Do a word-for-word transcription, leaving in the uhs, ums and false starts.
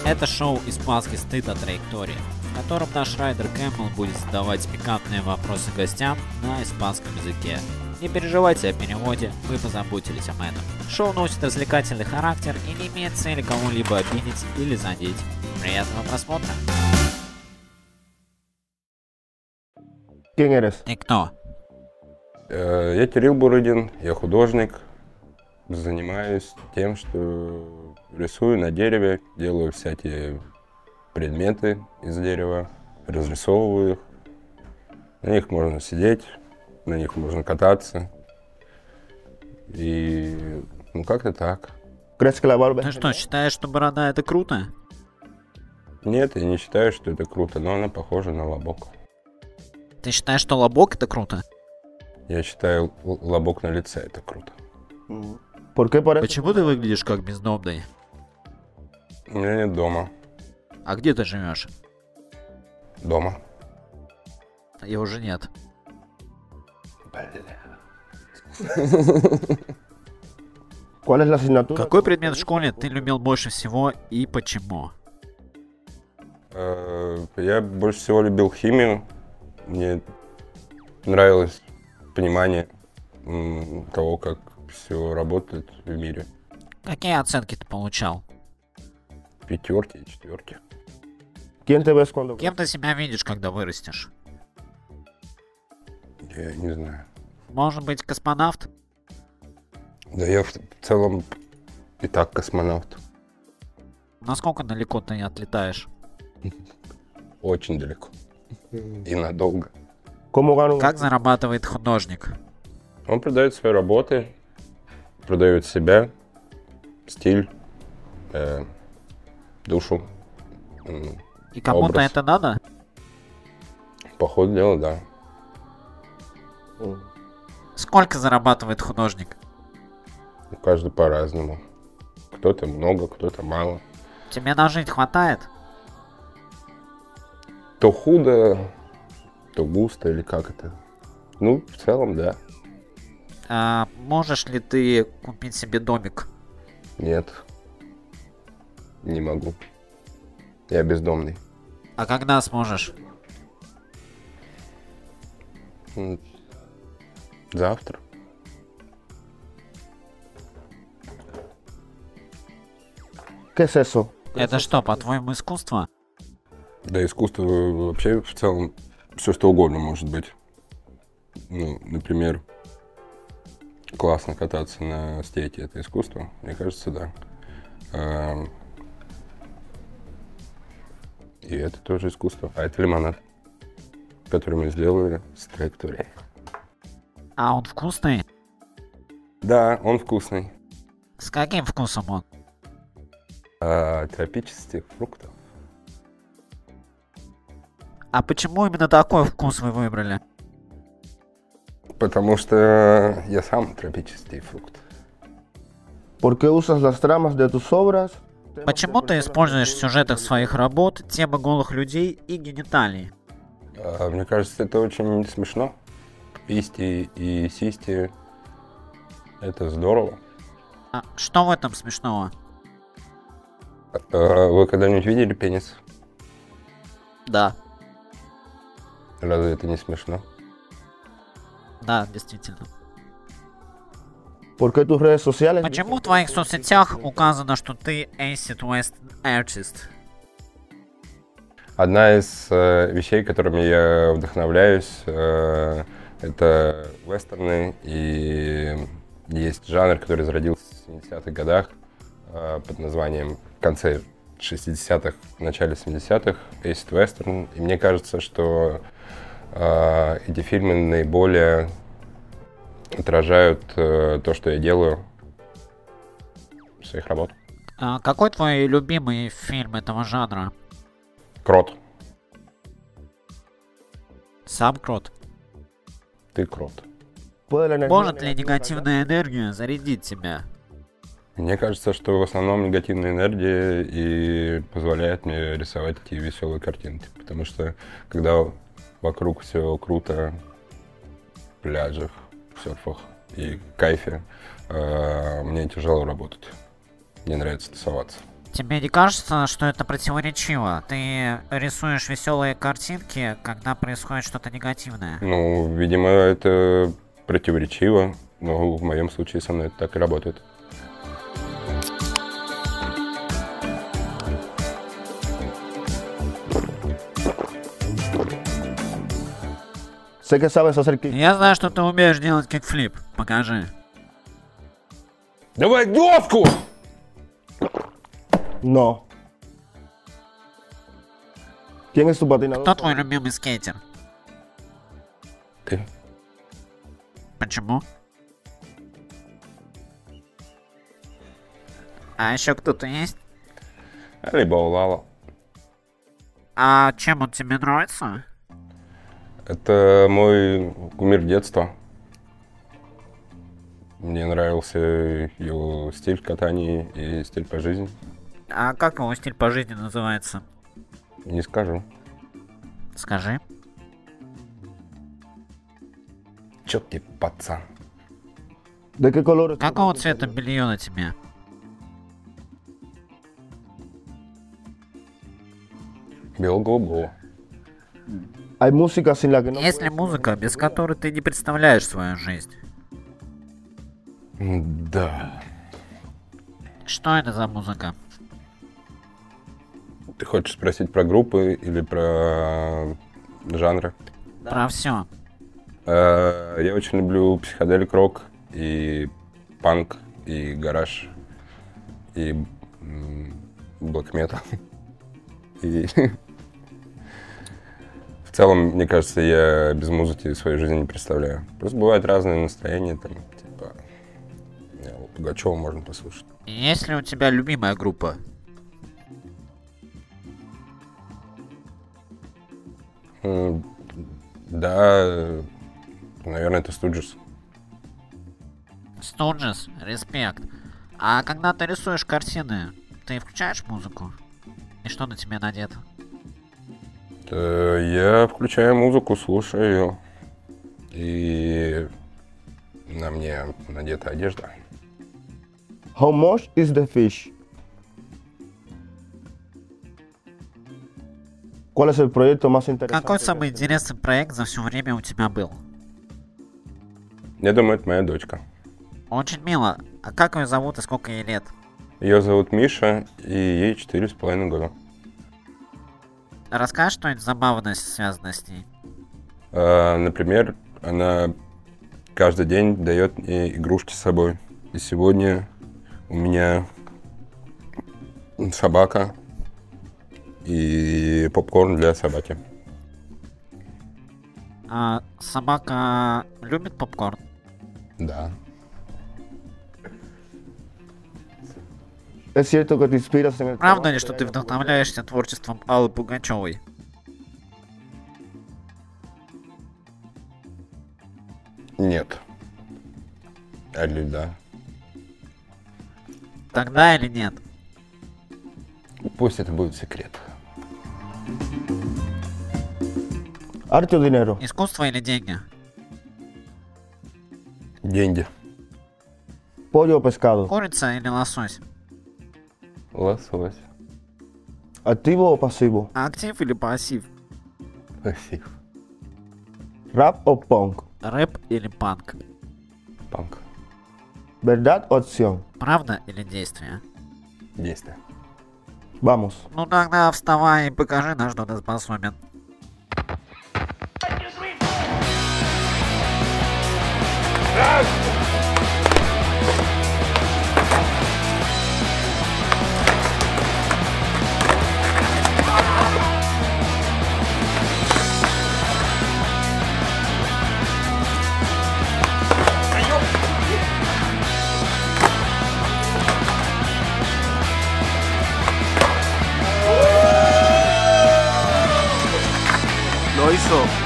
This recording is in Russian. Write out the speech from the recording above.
Это шоу «Испанский стыд от траектории», в котором наш райдер Кэмпбелл будет задавать пикантные вопросы гостям на испанском языке. Не переживайте о переводе, мы позаботились об этом. Шоу носит развлекательный характер и не имеет цели кого-либо обидеть или задеть. Приятного просмотра! ¿Quién eres? Ты кто? Я Кирилл Бурыдин, я художник, занимаюсь тем, что рисую на дереве, делаю всякие предметы из дерева, разрисовываю их. На них можно сидеть, на них можно кататься. И ну как-то так. ¿Crees que la barba Ты es что, считаешь, что борода это круто? Нет, я не считаю, что это круто, но она похожа на лобок. Ты считаешь, что лобок это круто? Я считаю, л- лобок на лице это круто. genial? ¿Por qué parece? Почему ты выглядишь как бездомный? У меня нет дома. А где ты живешь? Дома. Его уже нет. ¿Cuál es la asignatura? Какой предмет в школе ты любил больше всего и почему? Э, Я больше всего любил химию. Мне нравилось понимание м, того, как все работает в мире. Какие оценки ты получал? Пятерки и четверки. ¿Quién te ves cuando Кем ты себя видишь, когда вырастешь? Я не знаю. Может быть, космонавт? Да я в в целом и так космонавт. Насколько далеко ты отлетаешь? Очень далеко. И надолго. ¿Cómo gano? un- Как зарабатывает художник? Он продает свои работы, продает себя, стиль, э, душу. М, И кому-то Образ. это надо? По ходу дела, да. Сколько зарабатывает художник? У каждого по-разному. Кто-то много, кто-то мало. Тебе на жизнь хватает? То худо, то густо, или как это. Ну, в целом, да. А можешь ли ты купить себе домик? Нет. Не могу. Я бездомный. А когда сможешь? М, Завтра. ¿Qué es eso? Это что, по-твоему, искусство? Да, искусство вообще в целом все что угодно может быть. Ну, например, классно кататься на стейке — это искусство? Мне кажется, да. А, И это тоже искусство. А это лимонад, который мы сделали с траекторией. А он вкусный? Да, он вкусный. С каким вкусом он? А, тропических фруктов. А почему именно такой вкус вы выбрали? Потому что я сам тропический фрукт. ¿Por qué usas las tramas de tus obras? Почему ты используешь в сюжетах своих работ темы голых людей и гениталий? А, Мне кажется, это очень смешно. Писти и систи — это здорово. А что в этом смешного? А Вы когда-нибудь видели пенис? Да, Разве это не смешно? да, действительно. ¿Por qué tus redes sociales? Почему в твоих соцсетях указано, что ты Acid West Artist? Одна из э, вещей, которыми я вдохновляюсь, э, это вестерны. И есть жанр, который зародился в семидесятых годах э, под названием в конце шестидесятых, в начале семидесятых, Acid Western. И мне кажется, что э, эти фильмы наиболее отражают э, то, что я делаю в своих работах. А какой твой любимый фильм этого жанра? Крот. Сам крот. Ты крот. ¿Puede la energía Может ли negativa негативная энергия зарядить тебя? Мне кажется, что в основном негативная энергия и позволяет мне рисовать такие веселые картинки. Потому что когда вокруг все круто, пляжах, серфах и кайфе, э, мне тяжело работать. Мне нравится тусоваться. Тебе не кажется, что это противоречиво? Ты рисуешь веселые картинки, когда происходит что-то негативное. Ну, видимо, это противоречиво, но в моем случае со мной это так и работает. Sé que sabes hacer kick. Я знаю, что ты умеешь делать кикфлип. Покажи. Давай доску! No. ¿Quién es tu patinador? Кто твой любимый скейтер? Ты. Почему? А еще кто-то есть? Либо Улала. А чем он тебе нравится? Это мой кумир детства. Мне нравился его стиль катания и стиль по жизни. А как его стиль по жизни называется? Не скажу. Скажи. Чё ты, пацан? ¿De qué color es tu Какого patín цвета interior? белье на тебе? Бело-голубого. Hay música sin la que no Есть ли puedes музыка, без которой ты не представляешь свою жизнь? Да. Что это за музыка? Ты хочешь спросить про группы или про жанры? Про все. Э, Я очень люблю психоделик рок и панк, и гараж, и блэк метал. И в целом, мне кажется, я без музыки свою жизнь не представляю. Просто бывают разные настроения, там, типа, не, вот Пугачева можно послушать. Есть ли у тебя любимая группа? М, Да, наверное, это Студжес. Студжес, респект. А когда ты рисуешь картины, ты включаешь музыку? И что на тебе надето? Э, Я включаю музыку, слушаю ее. И на мне надета одежда. How much is the fish? ¿Cuál es el proyecto más interesante? Какой que самый has tenido? интересный проект за все время у тебя был? Я думаю, это моя дочка. Очень мило. А как ее зовут и сколько ей лет? Ее зовут Миша, и ей четыре с половиной года. Расскажешь что-нибудь забавное, связанное с ней? А, Например, она каждый день дает мне игрушки с собой. И сегодня у меня собака и попкорн для собаки. А собака любит попкорн? Да. ¿Es cierto que te inspiras en el Правда trabajo ли, de что ты Ana вдохновляешься творчеством Аллы Пугачевой? Нет. Или да. Тогда или нет? Пусть это будет секрет. Purpurina? ¿Arte o dinero? Искусство или деньги? Деньги. ¿Pollo o pescado? Курица или лосось? Лосось. ¿Activo o pasivo? Актив или пассив? Пассив. ¿Rap o punk? Рэп или панк? Панк. ¿Verdad o acción? Правда или действие? Действие. Vamos. Ну тогда вставай и покажи, на что ты способен. Lo hizo